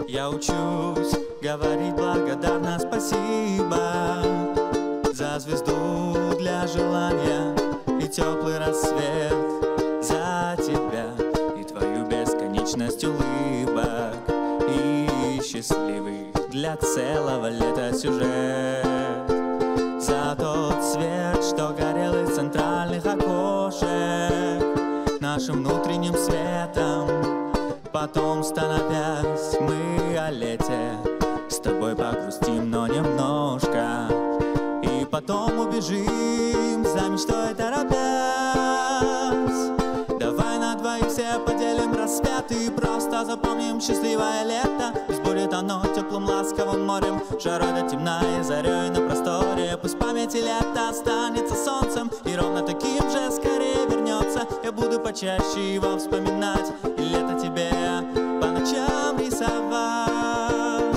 Я учусь говорить благодарно спасибо за звезду для желания и теплый рассвет, за тебя и твою бесконечность улыбок и счастливый для целого лета сюжет, за тот свет, что горел из центральных окошек нашим внутренним светом. Потом, становясь, мы о лете с тобой погрустим, но немножко, и потом убежим за мечтой торопясь. Давай на двоих все поделим рассвет и просто запомним счастливое лето. Пусть будет оно теплым ласковым морем, жарой до темна и зарей на просторе. Пусть в памяти лето останется солнцем и ровно таким же скорее вернется. Я буду почаще его вспоминать и лето тебе по ночам рисовать.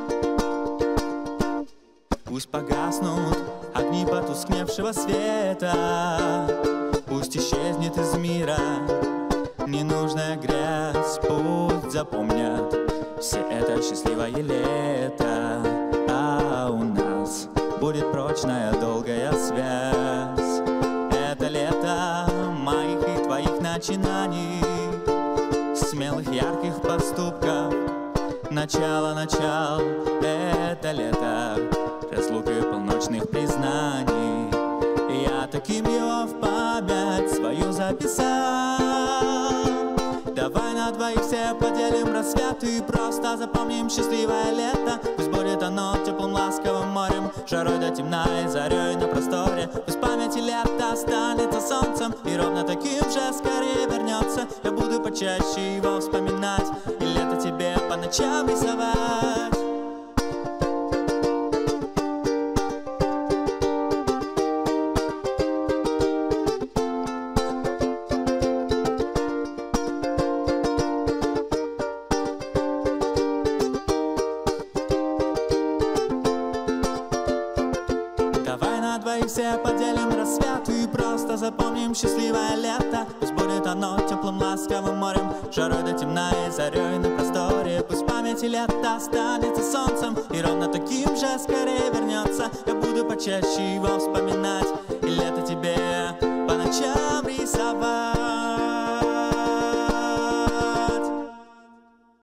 Пусть погаснут огни потускневшего света, пусть исчезнет из мира ненужная грязь. Пусть запомнят все это счастливое лето, а у нас будет прочная долгая связь. Это лето моих и твоих начинаний, смелых ярких поступков, начало. Это лето разлук и полночных признаний. Я таким его в память свою записал. Давай на двоих все поделим рассвет и просто запомним счастливое лето. Пусть будет оно теплым ласковым морем, жарой до темна и зарей на просторе. Пусть в памяти лето останется солнцем и ровно таким же скорее вернется. Я буду почаще его вспоминать и лето тебе по ночам рисовать. Давай на двоих все поделим рассвет и просто запомним счастливое лето. Пусть будет оно теплым ласковым морем, жарой до темна и зарей на просторе. Пусть в памяти лето останется солнцем и ровно таким же скорее вернется. Я буду почаще его вспоминать и лето тебе по ночам рисовать.